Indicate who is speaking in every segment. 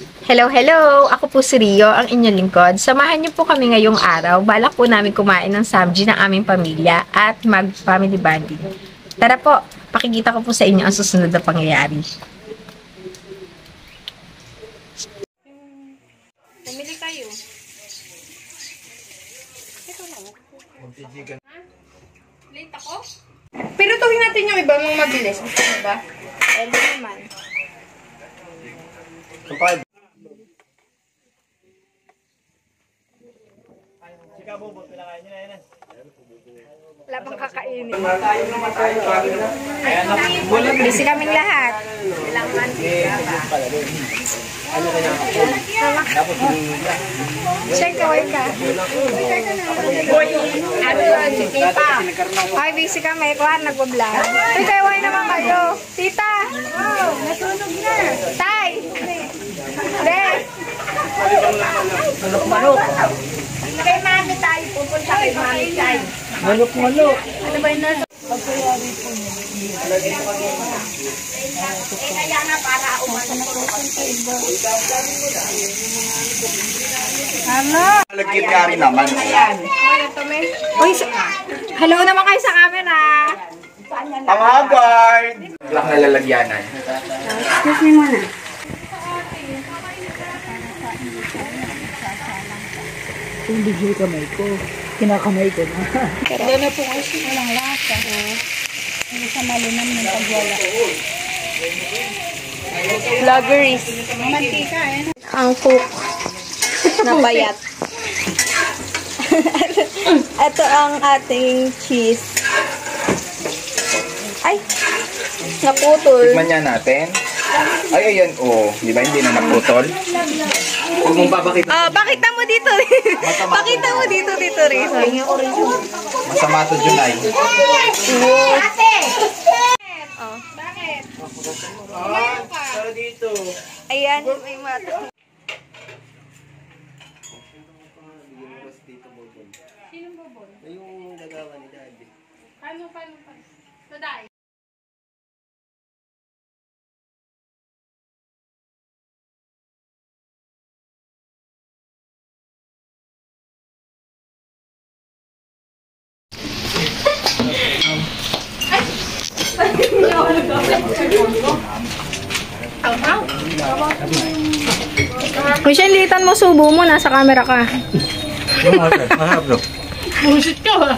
Speaker 1: Hello, hello! Ako po si Rio, ang inyong lingkod. Samahan niyo po kami ngayong araw. Balak po namin kumain ng samji ng aming pamilya at mag-family bonding. Tara po, pakikita ko po sa inyo ang susunod na pangyayari. Pumili kayo. Ito lang. Ha? Late ako? Pero tuwing natin yung iba mong mabilis. Gusto mo ba? Ano naman? Wala bang kakainin? Busy kaming lahat. Check kaway ka. Si Tita. Ay, busy kami. Kuhan, nagbablog. Ay, kaway naman kayo. Tita! Nasunog na. Tay! Hindi. Manok-manok. Kay mami tayo. Pupunta kay mami tayo. Manok-manok. Ano ba yun nasa? Pagkayari po niya. Kaya nga para umanok sa iba. Ano?
Speaker 2: Nagkikari naman.
Speaker 1: Uy, hello naman kayo sa camera.
Speaker 2: Ang Haggard! Lang nalalagyanan.
Speaker 1: Excuse me muna.
Speaker 3: Kung bigay kamay ko, kinakamay ko na.
Speaker 1: Pero na po kasi walang lasa. Hindi sa malinam ng pagwala. Vloggeries. Mantika eh. Ang cook na payat. Ito ang ating cheese. Ay! Naputol.
Speaker 2: Tikman niya natin. Ay, ayan, oh. Di ba hindi na naputol? Huwag mong papakita.
Speaker 1: Pakita mo dito. Pakita mo dito, Tito Riz.
Speaker 2: Masama to, Junay.
Speaker 1: Ate! Oh. Bakit?
Speaker 2: Pero dito.
Speaker 1: Ayan, may mata. Sinong bobon?
Speaker 2: Yung gagawa ni Daddy.
Speaker 1: Paano? Saday. Kung siya litan mo, subo mo, nasa camera ka.
Speaker 2: Mahab, no?
Speaker 1: Bullshit ka ba?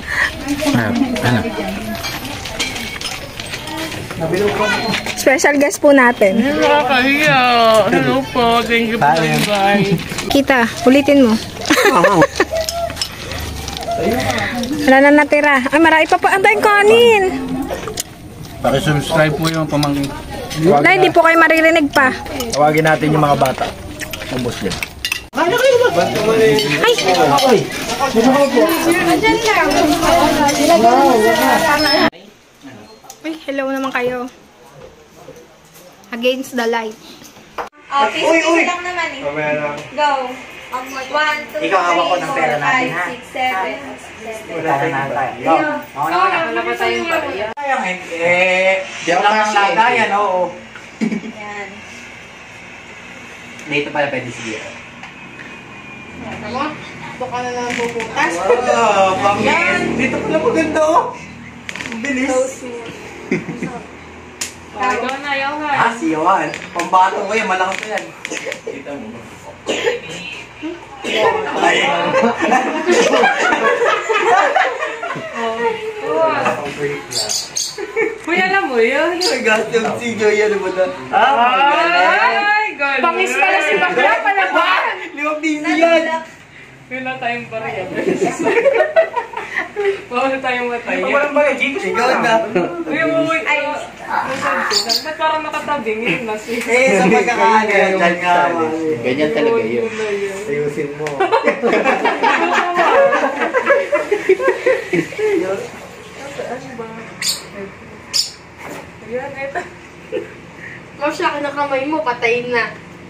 Speaker 1: Special guest po natin.
Speaker 3: Nakakahiya. Hello po. Thank you po sa invite.
Speaker 1: Kita, ulitin mo. Wala na natira. Ay, marami pa pa. Antayin kanin.
Speaker 4: Paki-subscribe po yung pamangkin.
Speaker 1: Wala, hindi po kayo maririnig pa.
Speaker 4: Tawagin natin yung mga bata. Ang Muslim.
Speaker 1: Ay! Ay, hello naman kayo. Against the light.
Speaker 2: Uy!
Speaker 1: lang naman eh. Go. 1, 2, 3, 4, 5, 6, 7.
Speaker 2: Wala na tayo.
Speaker 1: Wala pa tayong pariya.
Speaker 2: Di ako lang lagayan, oo.
Speaker 1: Yan.
Speaker 2: Dito pala pwede siya.
Speaker 1: Baka na lang puputas.
Speaker 2: Wow, pangin. Dito pala maganda, oh. Bilis.
Speaker 1: Ayaw na, ayaw na.
Speaker 2: Ah, siyawan. Pambato ko yan, malakas ko yan. Dito mo. Ay.
Speaker 1: Uy, alam mo yun?
Speaker 2: Nag-gastom si Joy, ano ba na?
Speaker 1: Ay, galing. Pangis pala si Bakla, pala ba?
Speaker 2: Limang busy yan.
Speaker 3: Wala tayong pariya. Wala tayong mataya.
Speaker 2: Walang bagay, Gcash ikaw na.
Speaker 3: Uy. Ba't parang nakatabing yun na si...
Speaker 2: Sa pagkakaano yan, dyan nga.
Speaker 4: Ganyan talaga yun.
Speaker 2: Ayusin mo.
Speaker 1: Ayan, ito. Masya ka na kamay mo, patayin na.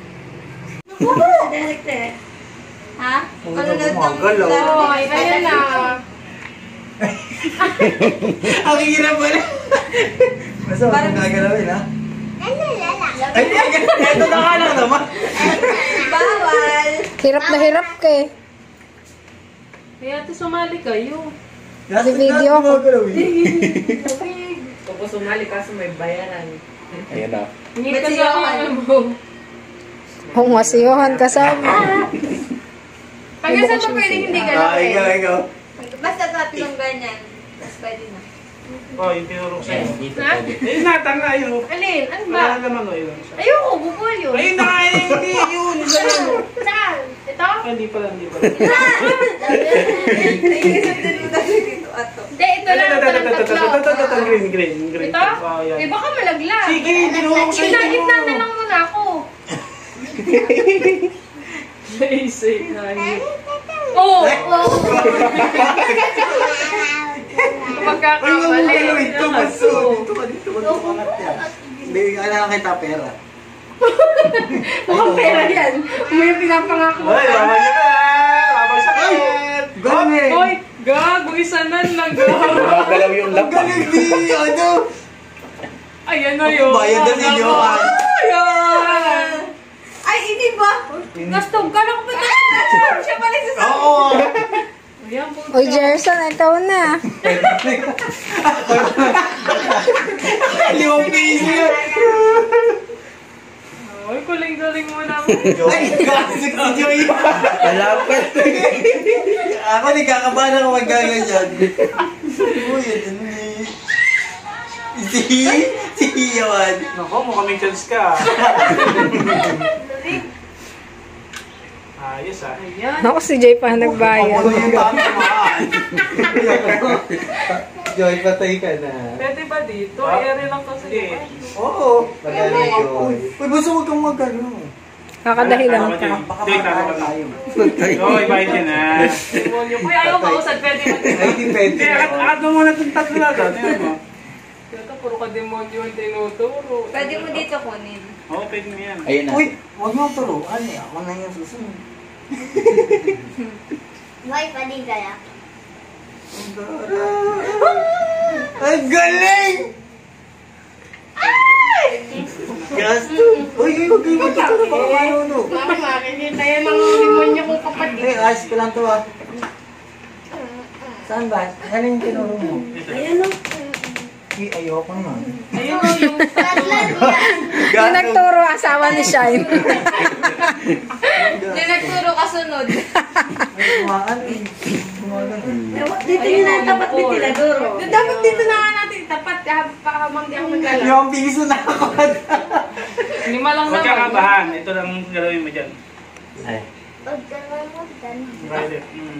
Speaker 1: Direct eh. Ha? Manunod ng laro. Ayan na.
Speaker 2: Ang hirap mo na. Basta huwag mong gagalawin, ha? Ay, ito na ka lang naman.
Speaker 5: Bawal.
Speaker 1: Hirap na hirap ka eh.
Speaker 3: Kaya ate sumali kayo.
Speaker 1: Di video ako.
Speaker 3: Tapos sumali kaso may bayaran.
Speaker 2: Ayan na.
Speaker 3: Hindi kasi ako mo.
Speaker 1: Hungasiyohan kasama.
Speaker 5: Hanggang saan pa pwedeng hindi galawin?
Speaker 2: ikaw.
Speaker 5: Basta tatlong ganyan. Tapos pwede na.
Speaker 6: Oh, yung tinurong sa'yo.
Speaker 3: Ha?
Speaker 6: Eh, natang na yun.
Speaker 3: Alin? Ano ba?
Speaker 6: Wala naman o yun.
Speaker 3: Ayoko, bukol yun.
Speaker 6: Ayun na nga, hindi yun. Isa yun.
Speaker 3: Saan? Ito?
Speaker 6: Hindi pala, hindi pala.
Speaker 3: Hindi, ito lang. Ito lang tatlo.
Speaker 6: Green.
Speaker 3: Ito?
Speaker 6: Oh, yan.
Speaker 3: Eh, baka malaglag.
Speaker 6: Sige, tinurong ko sa'yo.
Speaker 3: Sinagitna na lang muna ako. Say, Oh! Magkakamali.
Speaker 4: Dito ka yan. Hindi, kailangan kita pera.
Speaker 3: Mukhang pera yan. May pinapangako.
Speaker 6: Ay, laban niya na. Laban sa kit.
Speaker 4: Galing!
Speaker 3: Hoy, gago, isa na lang, gago.
Speaker 2: Gumagalaw yung
Speaker 4: Ang galing di, ano?
Speaker 3: Ayan na yun.
Speaker 4: Bayad na ninyo, ah.
Speaker 3: Ayan.
Speaker 5: Ay, hindi ba?
Speaker 3: Gastong ka na ko pa.
Speaker 5: Siya pala sa sabi.
Speaker 4: Oo!
Speaker 3: Ayan po.
Speaker 1: Uy, Jerson, ikaw na.
Speaker 4: 5 piso yan!
Speaker 3: Ay, kuling-galing mo naman.
Speaker 4: Ay, kasi si Joy! Malapit! Ako, nagkakabahan ako magaganyan. Uy, ano ni... Si Iwan.
Speaker 6: Nako, mukhang may chance ka. Ayos ah.
Speaker 3: Ayan.
Speaker 1: Naku, si Jay pa nagbayad.
Speaker 4: Ako yung tatamaan. Joy, patay ka na.
Speaker 3: Pwede ba dito?
Speaker 6: Ah?
Speaker 3: Ere lang kasi.
Speaker 4: Oo. Magaling Joy. Uy, basta huwag kang magano.
Speaker 1: Kakadahilan ka.
Speaker 4: Baka
Speaker 6: Joy,
Speaker 4: makakala
Speaker 6: tama
Speaker 4: tayo.
Speaker 6: Joy, bayad ka na.
Speaker 3: Demonyo. Uy, ayaw mausad. Pwede mo.
Speaker 4: Ay, depende.
Speaker 6: Kaya, add mo muna itong tatlo na doon. Tingnan mo.
Speaker 3: Ito, puro ka demonyo ang tinuturo.
Speaker 5: Pwede mo dito kunin.
Speaker 6: Oo, pwede mo yan.
Speaker 2: Ayan na.
Speaker 4: Uy, huwag mo turuan eh. Ako na yung susunod.
Speaker 5: May pwede kaya.
Speaker 4: Ang galing! Gasto! Uy, huwag kayo magtuturo. Baka manunog.
Speaker 3: Mama, makikita yan ang demonyo kong kapatid.
Speaker 4: Eh, ayos ko lang to ah. Saan ba? Ano yung tinuro mo?
Speaker 3: Ayan o.
Speaker 4: Eh, ayoko na.
Speaker 3: Ayun o, yung
Speaker 1: Yung nagturo, asawa ni Shine.
Speaker 5: Hindi nagturo kasunod.
Speaker 4: Ay, kumaan eh. Kumaan eh.
Speaker 3: Dito yun na tapat ni Tiladoro. Dapat dito na nga natin tapat. Pakamang di ako maglalak.
Speaker 4: Yung bilis na nakakot.
Speaker 3: 5 lang
Speaker 6: Huwag
Speaker 3: naman.
Speaker 6: kang kabahan. Ito lang galawin mo dyan.
Speaker 4: Ay.
Speaker 6: Pwede.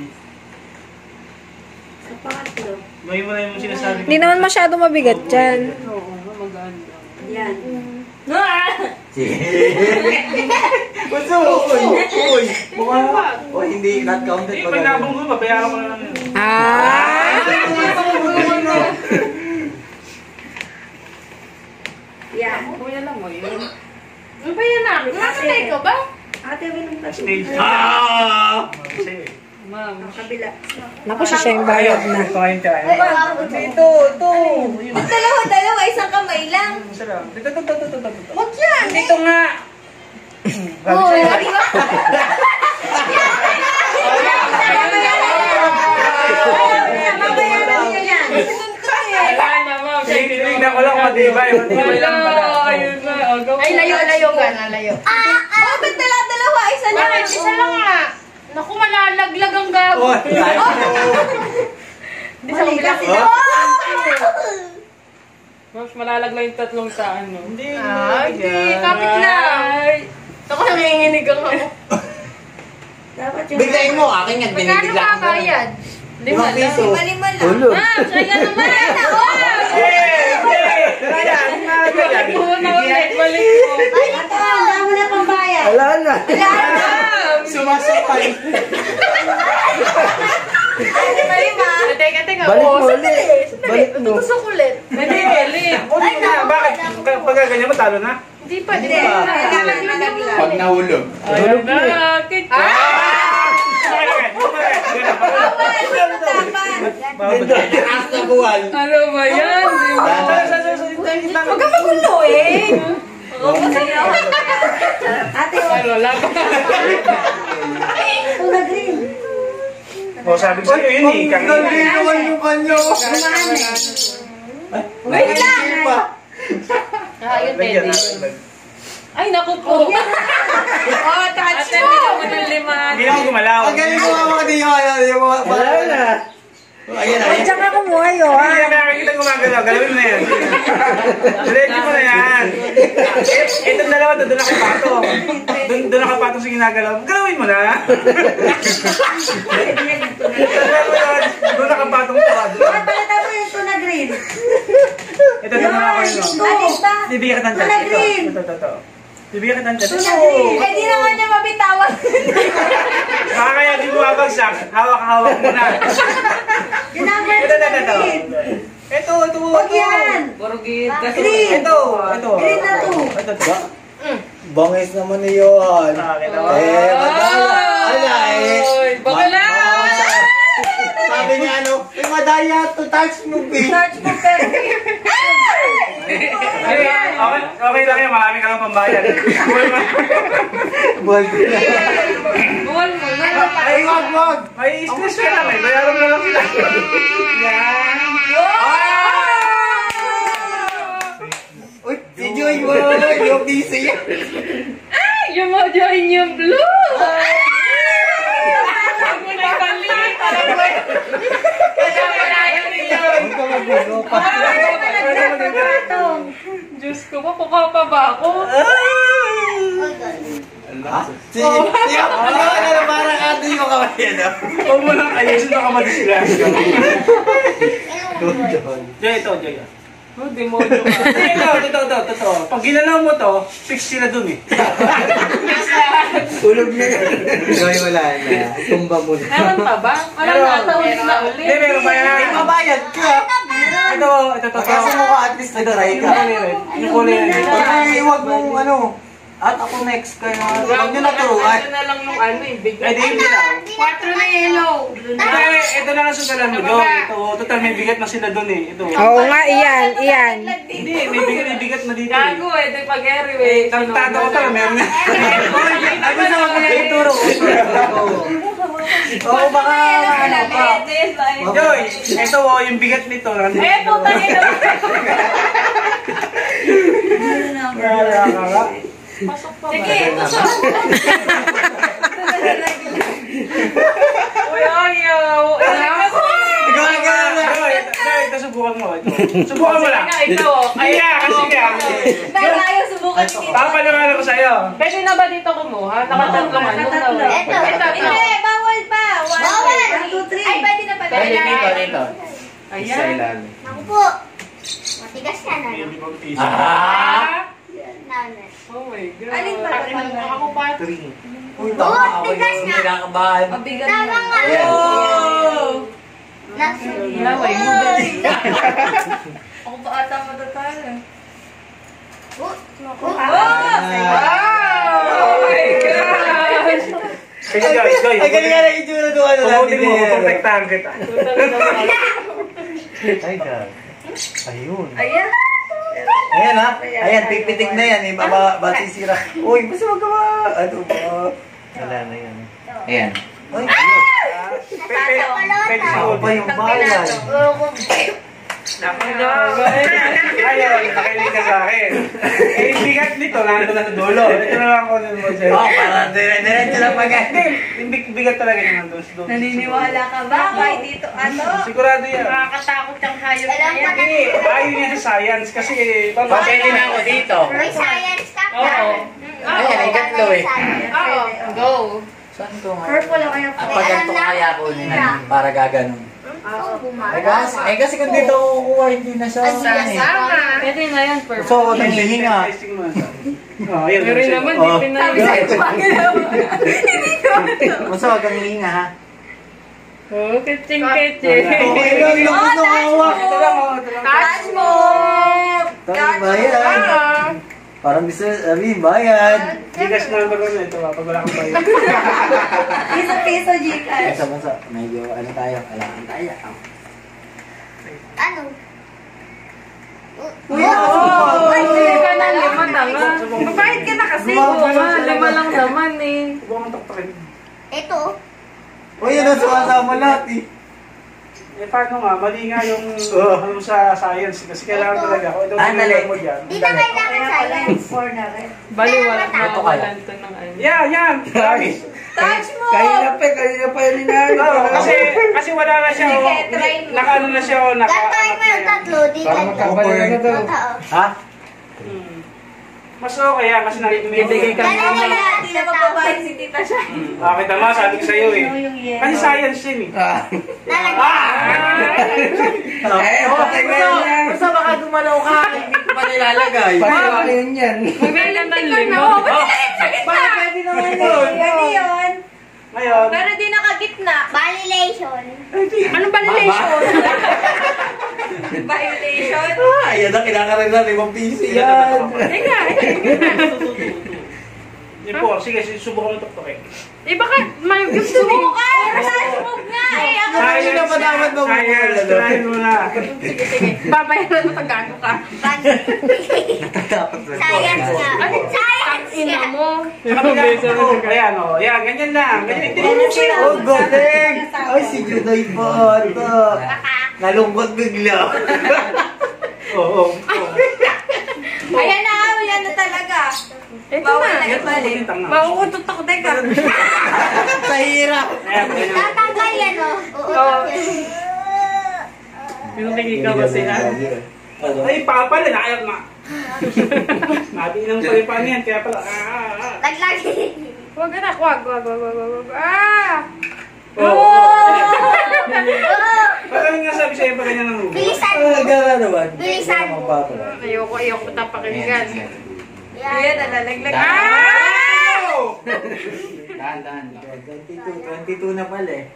Speaker 3: Sa pangatlo.
Speaker 6: Gawin mo na yung sinasabi ko.
Speaker 1: Hindi naman masyado mabigat dyan.
Speaker 3: Oo, maganda. Yan.
Speaker 4: Sige. Gusto mo? Uy! Mukha Uy, hindi not counted
Speaker 6: Eh,
Speaker 4: pa.
Speaker 6: pag nabong ko, babayaran ko na lang yun.
Speaker 1: Ah!
Speaker 3: Yan. Kuya lang mo yun. Ano ba yan namin? Nakatay ka ba? Ate,
Speaker 6: Stage. Kasi,
Speaker 3: Ma'am. Kabila.
Speaker 1: Naku, si Shine bayad na.
Speaker 6: kain tayo.
Speaker 4: Ito, ito.
Speaker 5: Dalawa, isang kamay lang.
Speaker 6: Dito.
Speaker 5: Huwag yan.
Speaker 6: Dito nga.
Speaker 5: Oo, lagi ba? Mabayaran niya yan.
Speaker 3: Wala na, ma'am.
Speaker 6: Tingnan ko lang matibay. Matibay lang pala.
Speaker 3: Ayun na. Ay, layo ka na, layo.
Speaker 5: Oh, ba't dalawa? Isa lang.
Speaker 3: Bakit? Isa lang nga. Naku, malalaglag ang gago.
Speaker 4: Oh,
Speaker 3: Hindi sa kabila. Mas malalaglag yung tatlong sa ano.
Speaker 6: Hindi.
Speaker 3: Hindi. Kapit lang. Ako nanginginig ako.
Speaker 4: Biglayin mo, akin yan.
Speaker 3: Magkano
Speaker 4: Binibigla ko na.
Speaker 3: kabayad? 5 lang.
Speaker 4: Piso.
Speaker 5: Lima lang.
Speaker 4: Ulo.
Speaker 3: Ma'am, saya naman. Una ulit, balik mo.
Speaker 5: Ay, ito. Ang dami na pambayad.
Speaker 4: Wala na.
Speaker 6: Sumasapay.
Speaker 5: Lima.
Speaker 3: Teka.
Speaker 4: Balik
Speaker 3: Oo,
Speaker 4: mo
Speaker 3: sandali.
Speaker 4: ulit.
Speaker 3: Sandali.
Speaker 4: Balik mo.
Speaker 3: Tutusok ulit. Hindi, balik.
Speaker 6: Bakit? Pag ganyan mo, talo na?
Speaker 3: Hindi pa, di ba?
Speaker 5: Nalaglag lang.
Speaker 2: Pag nahulog.
Speaker 3: Ayun na.
Speaker 4: Taas na buwan.
Speaker 3: Ano ba yan? Di ba?
Speaker 6: Huwag
Speaker 3: Huwag ka magulo eh.
Speaker 5: Ate,
Speaker 3: lola.
Speaker 5: Tuna green.
Speaker 6: O, sabi ko sa'yo yun eh.
Speaker 4: Ang galing naman yung kanyo.
Speaker 5: Wait lang.
Speaker 3: Ayun,
Speaker 6: Lagyan
Speaker 3: Teddy.
Speaker 6: natin.
Speaker 3: Ay, naku po. Oh, touch mo. Ate, mo ng lima.
Speaker 6: Hindi naman gumalaw.
Speaker 4: Ang galing mo mga din yung ano, yung mga... Wala na. Ayan, ayan.
Speaker 5: Diyan ka kumuhay, oh.
Speaker 6: Hindi na nakakita gumagalaw. Galawin mo na yan. Ready mo na yan. Itong dalawa doon nakapatong. Doon nakapatong sa ginagalaw. Galawin mo na. Doon nakapatong pa.
Speaker 5: Palitan mo yung tuna green.
Speaker 6: Ito doon na ako yun.
Speaker 5: Alis ba?
Speaker 6: Bibigyan ka ng
Speaker 5: Tuna green.
Speaker 6: Ito. Bibigyan ka ng chat.
Speaker 5: Tuna green. Eh, di naman niya mabitawan.
Speaker 6: Baka kaya di bumabagsak. Hawak-hawak mo na.
Speaker 5: Yung number
Speaker 6: Ito.
Speaker 5: tuna green.
Speaker 6: Ito.
Speaker 5: Huwag yan.
Speaker 3: Borogin.
Speaker 5: Green.
Speaker 6: Ito.
Speaker 5: Green na to.
Speaker 6: Ito.
Speaker 4: Bangis naman ni Johan.
Speaker 6: Nakakita mo.
Speaker 4: Madaya. Ala eh.
Speaker 3: Bakala!
Speaker 4: Sabi niya ano, madaya to touch mo, babe.
Speaker 5: Search mo, pero.
Speaker 6: Okay lang yan. Marami ka lang pambayad.
Speaker 4: Buwan ko na.
Speaker 3: Buwan mo na.
Speaker 4: Ay, wag.
Speaker 6: May stress ka lang eh. Bayaran mo na lang sila. Yan.
Speaker 4: Uy, si Joy mo. Yung busy.
Speaker 3: Yung mo join yung blue. Huwag mo na ibalik. Kaya wala yun yun.
Speaker 4: Huwag ka magbugo pa.
Speaker 3: Diyos ko, mapuka pa ba ako?
Speaker 4: Ano, parang ato yung kamay, ano?
Speaker 6: Huwag mo lang ayusin na kamali sila. Joy.
Speaker 3: Oh, demonyo ka.
Speaker 6: Ito. Pag ginalaw mo to, fix sila dun eh.
Speaker 4: Tulog na yan. Joy, wala na. Tumba mo na.
Speaker 3: Meron pa ba? Alam na, tawid na ulit.
Speaker 6: Hindi, meron pa yan.
Speaker 4: Ay, mabayad ka.
Speaker 6: Ito.
Speaker 4: Kasi mo ka at least nag-try ka.
Speaker 6: Yung kulay yan.
Speaker 4: Ay, huwag mong ano. At ako next ka na. Huwag nyo naturuan.
Speaker 3: Ito na lang yung ano eh. Bigla.
Speaker 6: Ay, di hindi lang.
Speaker 3: 4 na yellow.
Speaker 6: Ito na lang sugalan mo doon. Ito, total may bigat na sila doon eh. Ito.
Speaker 1: Oo nga, iyan.
Speaker 6: Hindi, may bigat na dito eh.
Speaker 3: Gago eh. Ito yung pag-Harry eh.
Speaker 6: Tantado ko pala, meron na.
Speaker 4: Ay, gusto mo mag-ituro. Oo, baka ano pa.
Speaker 6: Joy, ito yung bigat nito.
Speaker 3: Eh, putang ina. Pasok pa ba? Sige, pasok. Uy, ayaw.
Speaker 4: Ikaw na.
Speaker 6: Ito, subukan mo. Subukan mo lang.
Speaker 3: Ikaw.
Speaker 6: Ay, kasi nga.
Speaker 5: Pero ayaw subukan ni Tito.
Speaker 6: Papaliwanag ko sa'yo.
Speaker 3: Pwede na ba dito kumuha? Nakatatlong ano?
Speaker 5: Nakatatlo.
Speaker 3: Ito.
Speaker 5: Hindi, bawal pa. Bawal. 1, 2, 3. Ay, pwede na pala.
Speaker 6: Dito.
Speaker 3: Ayan.
Speaker 5: Ako po. Matigas ka na.
Speaker 3: Oh my God.
Speaker 5: Alin ba?
Speaker 3: Ako pa.
Speaker 4: Uy, tama ako yung kinakabahan.
Speaker 3: Mabigat
Speaker 5: Tama nga.
Speaker 3: Laway mo ba? Ako ba ata matatala? Oh my gosh!
Speaker 6: Kasi Joy,
Speaker 4: Ay, galing nga na itsura doon. Ano
Speaker 6: Pumutin
Speaker 4: natin
Speaker 6: mo,
Speaker 4: eh.
Speaker 6: protektahan kita.
Speaker 4: Ay, God. Ayun.
Speaker 5: Ayan.
Speaker 4: Ayan ha. Ayan, pipitik na yan. Eh. Basisira. Uy, basta magawa. Ano ba? Wala na yan. Ayan. Ay,
Speaker 6: Pwede
Speaker 4: ako pa yung bayan.
Speaker 6: Ayun, nakilig ka sa akin. Eh, yung bigat nito, nandun na sa dulo. Ito na lang ako mo sa'yo.
Speaker 4: Oh, parang dire-diretso lang mag-end.
Speaker 6: Hindi, yung bigat talaga yung nandun sa dulo.
Speaker 5: Naniniwala ka ba? Kahit dito, ano?
Speaker 6: Sigurado yan.
Speaker 3: Nakakatakot yung hayop na yan.
Speaker 6: Hindi, ayaw niya sa science kasi
Speaker 4: Pwede na ako dito.
Speaker 5: May science ka pa.
Speaker 3: Oo.
Speaker 4: Ayan, ay tatlo eh.
Speaker 3: Oo. Go.
Speaker 4: Saan ko nga?
Speaker 5: Purple lang kaya
Speaker 4: Ah, pag ganito kaya kunin na para gaganon.
Speaker 5: Oo,
Speaker 4: Kasi kung dito ako kukuha, hindi na siya.
Speaker 3: Sama. Pwede na yan, perfect.
Speaker 4: So, nanghihinga.
Speaker 6: Oh, ayun.
Speaker 3: Pero naman,
Speaker 4: Oh.
Speaker 3: di pinag-
Speaker 4: Basta wag kang hihinga ha.
Speaker 3: Oh, kitsing-kitsing.
Speaker 4: Okay lang, lakas ng hawak.
Speaker 6: Ito lang, oh, ito lang.
Speaker 5: Touch mo!
Speaker 4: Tama bayan. Parang gusto sabihin bayan.
Speaker 6: Gigas na ba ito? Pag wala kang bayan.
Speaker 5: Piso-piso, Gcash.
Speaker 4: Basta, medyo ano tayo, kailangan tayo.
Speaker 5: Ano?
Speaker 3: Uy, ka na, lima tanga. Mabait ka na kasi. Oo nga, lima lang naman eh.
Speaker 6: Huwag mong tuktukin.
Speaker 5: Ito.
Speaker 4: O yan ang sumasama lahat eh.
Speaker 6: Eh, paano nga? Mali nga yung ano sa science. Kasi kailangan talaga. Kung ito
Speaker 4: Dali.
Speaker 6: mo dyan.
Speaker 5: Di na kailangan science.
Speaker 3: Bali, wala
Speaker 4: Ito kaya.
Speaker 3: mawalan to ng ano.
Speaker 6: Yan!
Speaker 5: Touch mo!
Speaker 4: Kanina pa yun inaari ko.
Speaker 6: Kasi wala na siya.
Speaker 5: Sige,
Speaker 6: Oh.
Speaker 5: try mo.
Speaker 6: Naka ano na siya. Oh, naka
Speaker 5: Gagawin mo yung tatlo. Di
Speaker 2: Para
Speaker 5: tatlo.
Speaker 2: magkabalik na daw.
Speaker 5: Totoo.
Speaker 4: Ha?
Speaker 6: Mas okay yan kasi
Speaker 3: Bibigay ka
Speaker 5: Dalawa
Speaker 3: naman.
Speaker 5: na. Di na magbabayad si Tita siya.
Speaker 6: Kita mo, sabi ko sa'yo eh. Kasi science yun eh.
Speaker 4: Okay na yan.
Speaker 3: Basta baka gumalaw ka.
Speaker 4: Hindi ko pa nilalagay.
Speaker 2: Paano yun yan?
Speaker 3: May naman limo.
Speaker 6: Bakit pwede naman yun?
Speaker 5: Pwede yun.
Speaker 6: Ngayon,
Speaker 5: Pero di nakagitna. Validation.
Speaker 3: Anong validation?
Speaker 5: Violation.
Speaker 4: Ayan ang kinakaroon na 5 piso yan.
Speaker 3: Teka.
Speaker 6: yun po. Sige, subukan mo tuktukin.
Speaker 3: Eh baka may gusto mo.
Speaker 5: Subukan! Sasubog nga eh. Ako
Speaker 4: Science na ba dapat mo
Speaker 6: Science, try mo na.
Speaker 3: Sige, sige. Babayaran mo sa gago ka.
Speaker 5: Science nga. Science
Speaker 3: Ina
Speaker 5: nga.
Speaker 3: mo.
Speaker 6: Ayan o. Yan, ganyan lang. Ganyan din yung siya.
Speaker 4: Oh, galing! Ay, si Juday pa. Ito. Nalungkot bigla.
Speaker 6: Oo.
Speaker 5: Ayan na, wala na talaga.
Speaker 3: Ito
Speaker 5: Bawal
Speaker 3: na.
Speaker 5: na ibalik.
Speaker 3: Makukutot ako, teka.
Speaker 4: Sa hirap.
Speaker 6: Ayan, ganyan.
Speaker 5: Tatanggal yan o.
Speaker 3: Oo. Yung tingin ka kasi ha.
Speaker 6: Ay, pala, nakayak na. Natinang pa rin pa niyan, kaya pala,
Speaker 5: Laglagi.
Speaker 3: Huwag anak, wag. Ah!
Speaker 6: Oo. Parang nga sabi sa'yo pa ganyan ng rubo.
Speaker 5: Bilisan mo.
Speaker 4: Gala naman.
Speaker 5: Bilisan mo.
Speaker 3: Ayoko tapakinggan.
Speaker 5: Kuya, nalalaglag.
Speaker 2: Dahan-dahan lang.
Speaker 4: 22 na pala eh.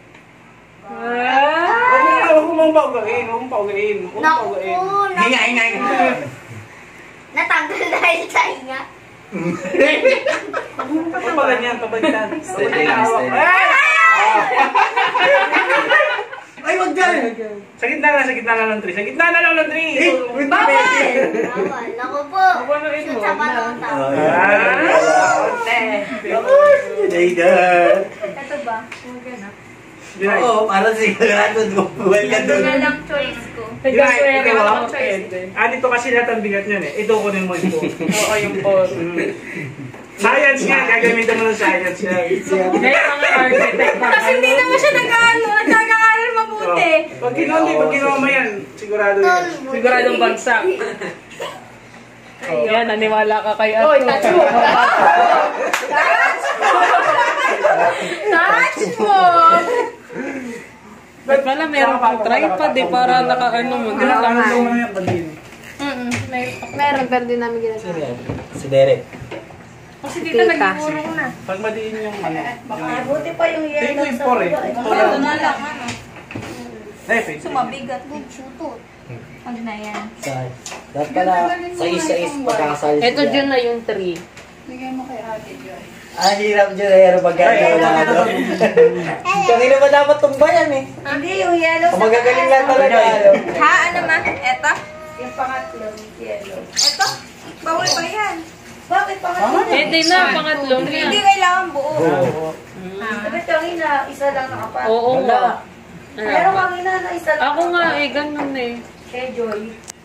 Speaker 6: Huwag mong paugain, huwag mong paugain. Huwag mong
Speaker 5: Naku,
Speaker 6: paugain.
Speaker 4: Hinga.
Speaker 5: natanggal dahil sa hinga.
Speaker 6: Huwag pa ganyan, pabalitan.
Speaker 2: Steady lang, steady.
Speaker 4: Ay, wag dyan!
Speaker 6: Sa gitna na ng tree. Sa gitna na lang ng tree.
Speaker 5: Bawal! Bawal. Naku po. Shoot sa balota.
Speaker 4: Juday na.
Speaker 5: Ito ba?
Speaker 4: Oo, para sigurado buwan ka doon.
Speaker 5: Ito na lang choice ko.
Speaker 6: Dito kasi lahat ang bigat niyan eh. Ito kunin mo yung phone.
Speaker 3: Oo, yung phone.
Speaker 6: Science nga, gagamitan mo ng science yan.
Speaker 3: May mga architect na.
Speaker 5: Kasi hindi naman siya nag-aaral mabuti.
Speaker 6: Pag ginawa mo yan, sigurado yan.
Speaker 3: Siguradong bagsak. Yan, naniwala ka kay Ato. Oy, touch mo! Touch mo! Ba't pala meron kang tripod eh, para naka-ano mo.
Speaker 6: Ginawa mo yan, pagin.
Speaker 3: Meron, pero di namin ginagawa.
Speaker 4: Si Derek.
Speaker 3: Kasi dito nag-iurong na.
Speaker 6: Pag madiin yung ano.
Speaker 5: Buti pa yung
Speaker 6: Tingko yung por eh.
Speaker 5: Ito na lang, ano.
Speaker 6: Pwede.
Speaker 5: Sumabigat. Good shoot. Huwag na yan.
Speaker 4: Dapat pala sa isa-is pagkakasali
Speaker 3: Ito dyan na yung 3.
Speaker 4: Ah, hirap dyan na yan pagkakasali na ano. Kanina ba dapat tumbayan eh?
Speaker 5: Hindi, yung yellow
Speaker 4: Kung magagaling lang talaga ano.
Speaker 5: Ha? Ano ma? Eto? Yung pangatlo, yellow. Eto? Bawal pa yan. Bakit pangatlo?
Speaker 3: Hindi na, pangatlong
Speaker 5: Hindi
Speaker 3: na.
Speaker 5: kailangan buo.
Speaker 4: Oo.
Speaker 5: Sabi kanina, isa lang nakapat.
Speaker 3: Oo nga.
Speaker 5: Pero kanina na isa lang.
Speaker 3: Ako nga eh, ganun eh.
Speaker 5: Kay Joy.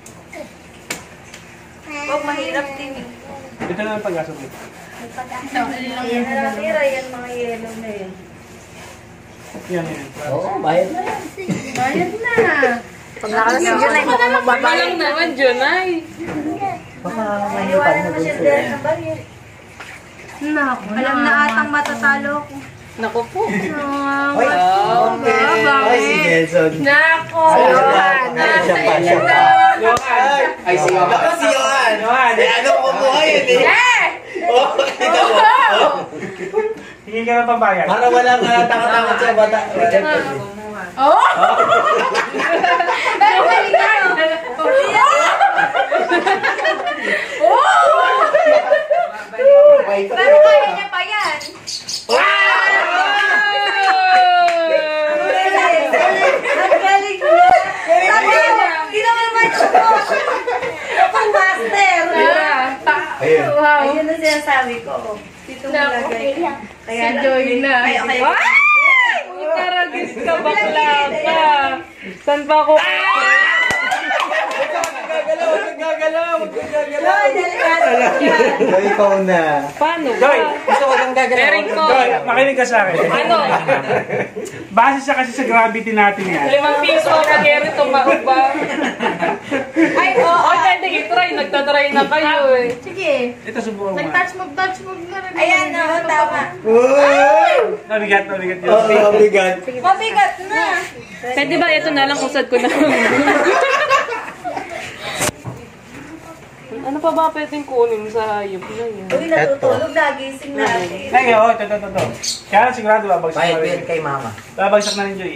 Speaker 5: Huwag mahirap din eh.
Speaker 6: Dito na ang pag-asa mo.
Speaker 5: Yan na lang tira, yan mga yellow na yun.
Speaker 6: Yan.
Speaker 4: Oo, bayad na yan.
Speaker 5: Bayad na.
Speaker 3: Pag nakalasig yun ay mukhang mababae. Walang naman dyan ay.
Speaker 4: Baka
Speaker 5: Iwan
Speaker 4: mahirap
Speaker 5: na
Speaker 4: mo
Speaker 5: naman siya
Speaker 4: dun
Speaker 5: dahil ng baril. Alam na atang matatalo ko.
Speaker 3: Naku po.
Speaker 4: Oy, Ay, si Nelson.
Speaker 3: Nako.
Speaker 4: Ay, siya pa, siya pa.
Speaker 6: Johan!
Speaker 2: Ay, si Johan.
Speaker 4: Ako si Johan.
Speaker 6: Johan!
Speaker 4: Eh, ano ko po ngayon eh? Oh, kita mo. Oh.
Speaker 6: Hingin ka ng pambayad.
Speaker 4: Para walang takot-takot sa bata.
Speaker 3: Oh!
Speaker 5: Pero galing ka. Pero kaya niya pa yan. Ang galing niya. Sabi mo, hindi naman ito. Pang master.
Speaker 4: Ayun.
Speaker 5: Ayun na siya sinasabi ko. Dito mo lagay. Kaya
Speaker 3: Si Joy na.
Speaker 5: Ay, okay.
Speaker 3: Uy, karagis ka, bakla ka. Saan pa ako?
Speaker 5: Joy, delikado yan.
Speaker 4: Joy, ikaw na.
Speaker 3: Paano
Speaker 6: Joy,
Speaker 3: ba?
Speaker 4: Gusto ko kang gagalaw.
Speaker 3: Ering ko.
Speaker 6: Joy, makinig ka sa akin.
Speaker 3: Ano?
Speaker 6: Base siya kasi sa gravity natin yan.
Speaker 3: 5 piso ako kageri tumaog ba?
Speaker 5: Ay, oo.
Speaker 3: Ay, pwede i-try. Nagtatry na kayo eh.
Speaker 5: Sige.
Speaker 6: Ito, subukan mo.
Speaker 3: Touch move na rin.
Speaker 5: Ayan, oo, tama.
Speaker 6: Mabigat yun.
Speaker 4: Oo, bigat.
Speaker 5: Mabigat na.
Speaker 3: Pwede ba ito na lang kung saan ko na? Ano pa ba pwedeng kunin sa hayop na yun?
Speaker 5: Uy, natutulog. Nagising natin.
Speaker 6: Ay, oo, ito. Kaya lang sigurado babagsak na
Speaker 4: Bayad
Speaker 6: rin.
Speaker 4: kay mama.
Speaker 6: Babagsak na rin, Joy.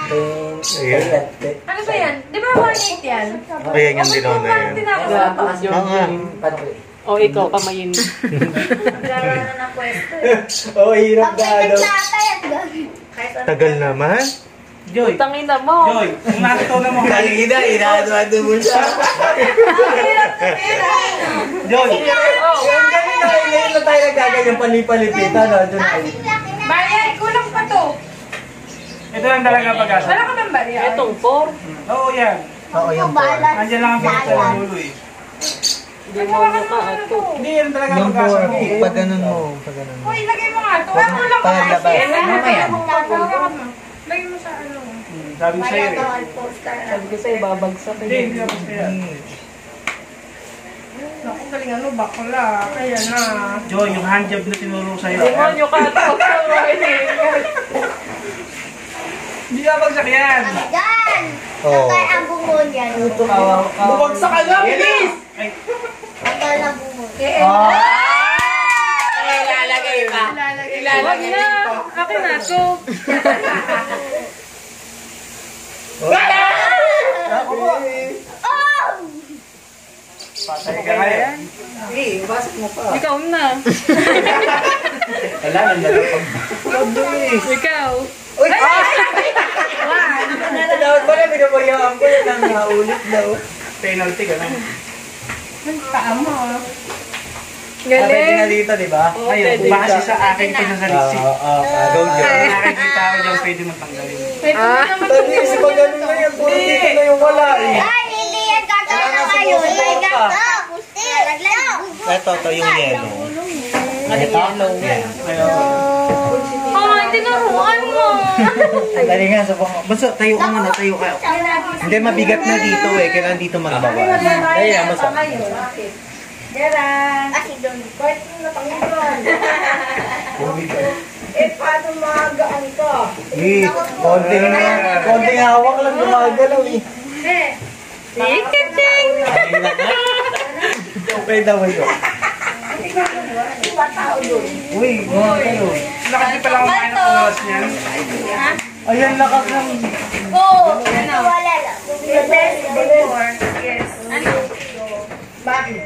Speaker 5: Ano ba yan? Di ba 1.8 yan?
Speaker 7: Ayan yung dilaw na yun.
Speaker 5: Tinapos
Speaker 4: Oo nga.
Speaker 3: O ikaw, kamayin.
Speaker 5: Gara na ng pwesto.
Speaker 4: Oo, hirap na daw.
Speaker 7: Tagal naman.
Speaker 6: Joy,
Speaker 3: Tangin na mo.
Speaker 6: Joy, kung natutunan mo.
Speaker 4: Kanina, inaano-ano mo siya.
Speaker 5: Ang hirap na pera.
Speaker 6: Joy,
Speaker 4: Yung kanina, ngayon na tayo nagkaganyang palipalipitan.
Speaker 5: Bayan, kulang pa to.
Speaker 6: ito lang talaga pag-asa.
Speaker 5: Wala ka ng barya.
Speaker 3: Itong 4.
Speaker 6: Oo, yan.
Speaker 4: Oo, yung board.
Speaker 6: Andiyan lang ang pinasa ng dulo eh.
Speaker 3: Demonyo ka ato.
Speaker 6: Hindi, yan talaga
Speaker 4: Yung
Speaker 6: pag-asa
Speaker 4: board.
Speaker 6: mo.
Speaker 4: Pag ganun mo. Pag ganun mo.
Speaker 5: Uy, lagay mo nga to. Wala mo lang
Speaker 4: Palabas.
Speaker 5: Mamaya.
Speaker 3: Lagay mo sa ano.
Speaker 6: Sabi ko sa'yo eh.
Speaker 3: Sabi ko sa'yo, babagsak.
Speaker 6: Hindi, hindi ako sa'yo.
Speaker 3: Naku, galingan mo, bakla. Kaya na.
Speaker 6: Joy, yung handjob na tinuro sa'yo.
Speaker 3: Demonyo ka ato.
Speaker 6: Hindi ka bagsak yan.
Speaker 4: Oo.
Speaker 8: Ang bungon yan.
Speaker 6: Bumagsak ka na, bilis! Ay,
Speaker 8: Tagal na bungon.
Speaker 5: Ilalagay pa.
Speaker 3: Wag na. Akin na to.
Speaker 6: patay ka kaya.
Speaker 3: Ikaw na.
Speaker 4: Wala, nandang
Speaker 3: Ikaw.
Speaker 4: Uy! Dapat pala, binabayaan ko yun ang naulit daw.
Speaker 6: Penalty ka na.
Speaker 4: Pwede nga dito, di ba?
Speaker 3: Oo,
Speaker 6: Ayun,
Speaker 3: pwede.
Speaker 6: base sa aking pinasalisik.
Speaker 4: Go, Joy.
Speaker 6: Nakikita ko dyan, pwede mo tanggalin.
Speaker 4: Tanis, pag ganun na yan, puro dito na yung wala eh.
Speaker 8: Ay, hindi yan gagawin na ngayon. May gato. Nalaglag.
Speaker 7: Ito yung yellow.
Speaker 4: Ito?
Speaker 6: Ayun.
Speaker 3: Ay, tinuruan mo.
Speaker 4: Dali nga, sa baka. Basta tayo ka muna, tayo ka. Hindi, mabigat na dito eh. Kailangan dito magbawas. Dali nga, basta.
Speaker 5: Jaran.
Speaker 8: Kasi doon.
Speaker 5: Eh, paano magaan to?
Speaker 4: Eh, konting hawak lang gumagalaw eh.
Speaker 3: Ikating.
Speaker 4: Pwede daw yun. Uy, gumagalaw.
Speaker 6: Lakas pa lang kumain ng oras niyan.
Speaker 4: Ayan, lakas ng...
Speaker 8: Oo. Wala lang.
Speaker 5: Yes. Ano? Bakit?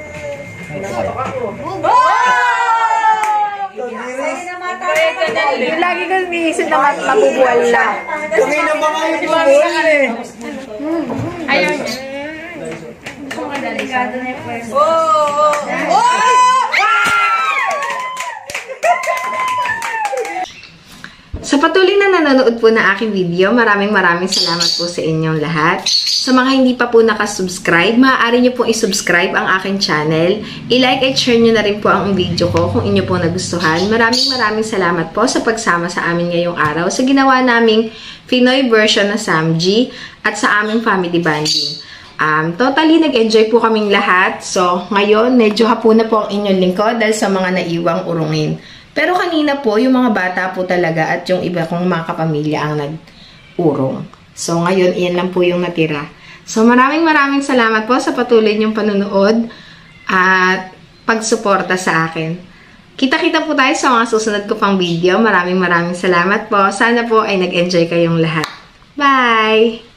Speaker 1: Yung lagi ko iniisip na mabubuwal na.
Speaker 4: Kami na ba kayo bubol eh?
Speaker 1: Ayaw niya.
Speaker 5: Delikado na yung pwesto. Oh!
Speaker 1: Sa patuloy na nanonood po na aking video, maraming salamat po sa inyong lahat. Sa mga hindi pa po nakasubscribe, maaari nyo pong isubscribe ang aking channel. I-like at share nyo na rin po ang video ko kung inyo po nagustuhan. Maraming salamat po sa pagsama sa amin ngayong araw sa ginawa naming Pinoy version na Samji at sa aming family bonding. Totally nag-enjoy po kaming lahat. So, ngayon, medyo hapon na po ang inyong lingkod dahil sa mga naiwang urungin. Pero kanina po, yung mga bata po talaga at yung iba kong mga kapamilya ang nag-urong. So, ngayon, iyan lang po yung natira. So, maraming salamat po sa patuloy niyong panunood at pagsuporta sa akin. Kita-kita po tayo sa mga susunod ko pang video. Maraming salamat po. Sana po ay nag-enjoy kayong lahat. Bye!